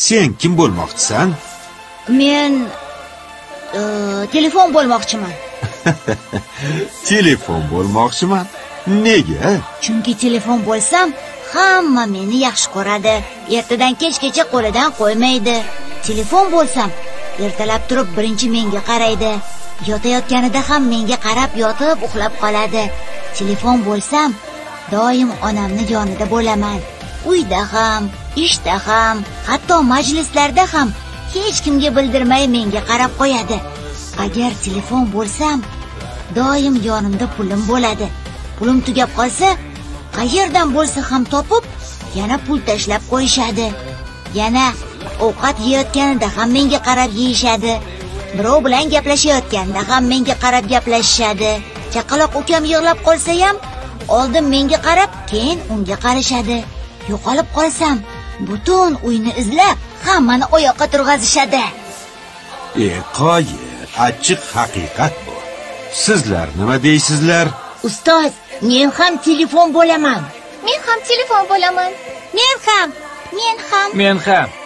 Sen kim bo'lmoqchisan? Men telefon bo'lmoqchiman. Telefon bo'lmoqchiman. Nega? Chunki telefon bo'lsam, hamma meni yaxshi ko'radi. Ertadan kechgacha qo'lidan qo'ymaydi. Telefon bo'lsam, ertalab turib birinchi menga qaraydi. Yotayotganida ham menga qarab yotib uxlab qoladi. Telefon bo'lsam, doim onamni yonida bo'laman. Uyda ham, ishda ham, hatto majlislarda ham hech kimga bildirmay menga qarab qo'yadi. Agar telefon bo'lsam, doim yonimda pulim bo'ladi. Pulim tugab qolsa, qayerdan bo'lsa ham topib, yana pul tashlab qo'yishadi. Yana ovqat yeyotganida ham menga qarab yeyishadi. Birov bilan gaplashayotganda ham menga qarab gaplashishadi. Chaqaloq ukam yig'lab qolsa ham, oldin menga qarab, keyin unga qarashadi. Yo'qolib qolsam, butun uyni izlab, hammani oyoqqa turg'azishadi. Qoyil, achchiq haqiqat bu. Sizlar nima deysizlar? Ustoz, men ham telefon bo'laman. Men ham telefon bo'laman. Men ham. Men ham.